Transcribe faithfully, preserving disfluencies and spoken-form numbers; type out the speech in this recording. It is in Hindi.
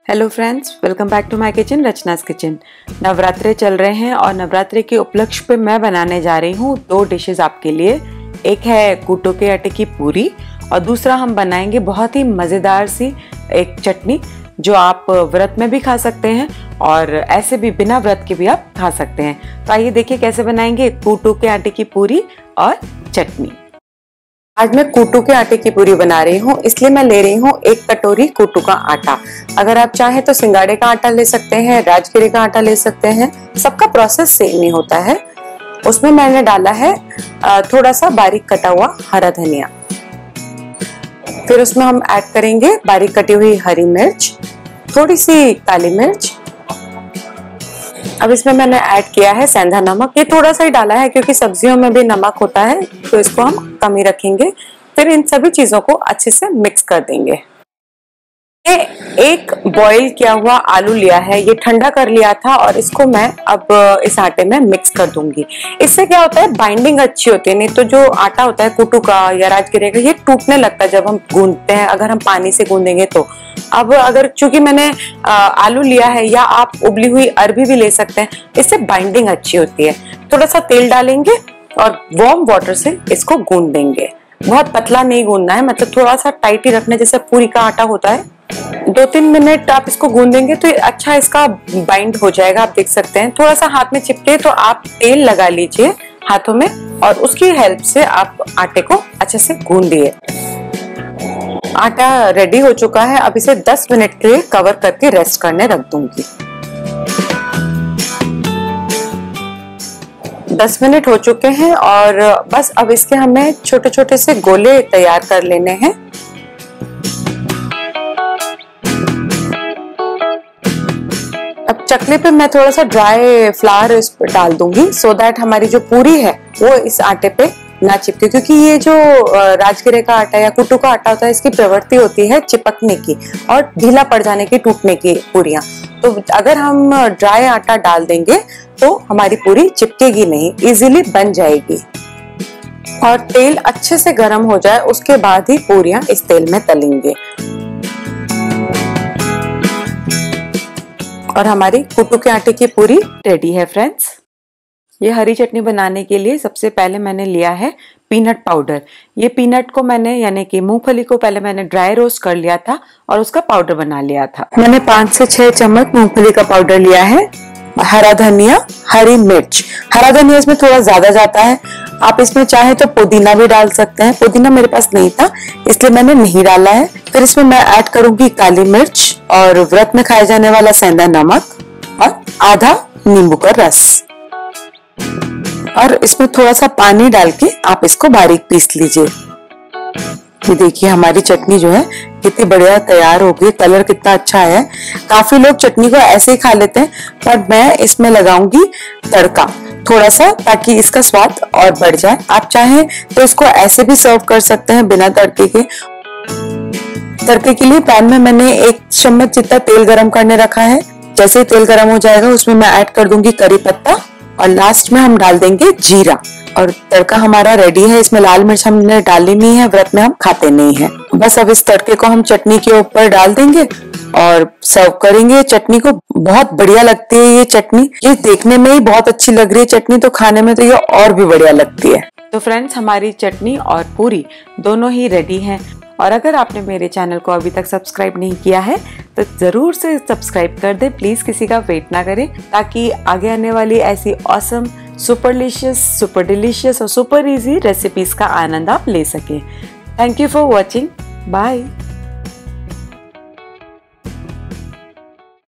Hello friends, welcome back to my kitchen, Rachna's kitchen. नवरात्रे चल रहे हैं और नवरात्रे के उपलक्ष्य पे मैं बनाने जा रही हूँ दो डिशेस आपके लिए। एक है कूटो के आटे की पूरी और दूसरा हम बनाएंगे बहुत ही मज़ेदार सी एक चटनी जो आप व्रत में भी खा सकते हैं और ऐसे भी बिना व्रत के भी आप खा सकते हैं। तो आइए देखिए कैसे बनाएंगे कूटो के आटे की पूरी और चटनी। आज मैं कूटू के आटे की पूरी बना रही हूँ, इसलिए मैं ले रही हूँ एक कटोरी कूटू का आटा। अगर आप चाहें तो सिंगाड़े का आटा ले सकते हैं, राजगिरे का आटा ले सकते हैं, सबका प्रोसेस सेम ही होता है। उसमें मैंने डाला है थोड़ा सा बारीक कटा हुआ हरा धनिया, फिर उसमें हम ऐड करेंगे बारीक कटी हुई हरी मिर्च, थोड़ी सी काली मिर्च। अब इसमें मैंने ऐड किया है सेंधा नमक, ये थोड़ा सा ही डाला है क्योंकि सब्जियों में भी नमक होता है तो इसको हम कम ही रखेंगे। फिर इन सभी चीजों को अच्छे से मिक्स कर देंगे। एक बॉईल किया हुआ आलू लिया है, ये ठंडा कर लिया था और इसको मैं अब इस आटे में मिक्स कर दूंगी। इससे क्या होता है, बाइंडिंग अच्छी होती है। नहीं तो जो आटा होता है कूटू का या राजगिरे का, ये टूटने लगता है जब हम गूंदते हैं, अगर हम पानी से गूंदेंगे तो। अब अगर चूंकि मैंने आलू लिया है, या आप उबली हुई अरबी भी ले सकते हैं, इससे बाइंडिंग अच्छी होती है। थोड़ा सा तेल डालेंगे और वार्म वाटर से इसको गूंद देंगे। बहुत पतला नहीं गूंदना है, मतलब थोड़ा सा टाइट ही रखना, जैसे पूरी का आटा होता है। दो तीन मिनट आप इसको गूंदेंगे तो अच्छा इसका बाइंड हो जाएगा। आप देख सकते हैं थोड़ा सा हाथ में चिपके तो आप तेल लगा लीजिए हाथों में और उसकी हेल्प से आप आटे को अच्छे से गूंदिए। आटा रेडी हो चुका है, अब इसे दस मिनट के लिए कवर करके रेस्ट करने रख दूंगी। दस मिनट हो चुके हैं और बस अब इसके हमें छोटे छोटे से गोले तैयार कर लेने हैं। अब चकले पे मैं थोड़ा सा ड्राई फ्लावर इस पर डाल दूंगी सो दैट हमारी जो पूरी है वो इस आटे पे ना चिपके, क्योंकि ये जो राजगिरे का आटा या कुट्टू का आटा होता है, इसकी प्रवृत्ति होती है चिपकने की और ढीला पड़ जाने की, टूटने की पूरियां। तो अगर हम ड्राई आटा डाल देंगे तो हमारी पूरी चिपकेगी नहीं, इजीली बन जाएगी। और तेल अच्छे से गर्म हो जाए उसके बाद ही पूरियां इस तेल में तलेंगे। और हमारी कूटू के आटे की पूरी रेडी है फ्रेंड्स। ये हरी चटनी बनाने के लिए सबसे पहले मैंने लिया है पीनट पाउडर। ये पीनट को मैंने यानी कि मूंगफली को पहले मैंने ड्राई रोस्ट कर लिया था और उसका पाउडर बना लिया था। मैंने पांच से छह चम्मच मूंगफली का पाउडर लिया है। हरा धनिया, हरी मिर्च, हरा धनिया इसमें थोड़ा ज्यादा जाता है, आप इसमें चाहे तो पुदीना भी डाल सकते हैं। पुदीना मेरे पास नहीं था इसलिए मैंने नहीं डाला है। फिर इसमें मैं ऐड करूंगी काली मिर्च और व्रत में खाए जाने वाला सेंधा नमक और आधा नींबू का रस, और इसमें थोड़ा सा पानी डाल के आप इसको बारीक पीस लीजिए। ये देखिए हमारी चटनी जो है कितनी बढ़िया तैयार हो गई, कलर कितना अच्छा है। काफी लोग चटनी को ऐसे ही खा लेते हैं, पर मैं इसमें लगाऊंगी तड़का थोड़ा सा, ताकि इसका स्वाद और बढ़ जाए। आप चाहें तो इसको ऐसे भी सर्व कर सकते हैं बिना तड़के के। तड़के के लिए पैन में मैंने एक चम्मच जितना तेल गरम करने रखा है। जैसे ही तेल गरम हो जाएगा उसमें मैं ऐड कर दूंगी करी पत्ता और लास्ट में हम डाल देंगे जीरा। और तड़का हमारा रेडी है। इसमें लाल मिर्च हमने डाली नहीं है, व्रत में हम खाते नहीं है। बस अब इस तड़के को हम चटनी के ऊपर डाल देंगे और सर्व करेंगे। चटनी को बहुत बढ़िया लगती है ये चटनी, ये देखने में ही बहुत अच्छी लग रही है चटनी, तो खाने में तो ये और भी बढ़िया लगती है। तो फ्रेंड्स, हमारी चटनी और पूरी दोनों ही रेडी हैं। और अगर आपने मेरे चैनल को अभी तक सब्सक्राइब नहीं किया है तो जरूर से सब्सक्राइब कर दे, प्लीज किसी का वेट ना करें, ताकि आगे आने वाली ऐसी ऑसम, सुपरलिशियस, सुपर डिलीशियस और सुपर इजी रेसिपीज का आनंद आप ले सकें। Thank you for watching, bye.